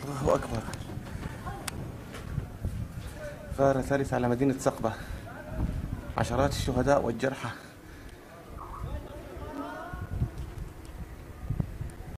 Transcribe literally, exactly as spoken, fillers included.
الله أكبر. ثارة ثالثة على مدينة سقبة، عشرات الشهداء والجرحى.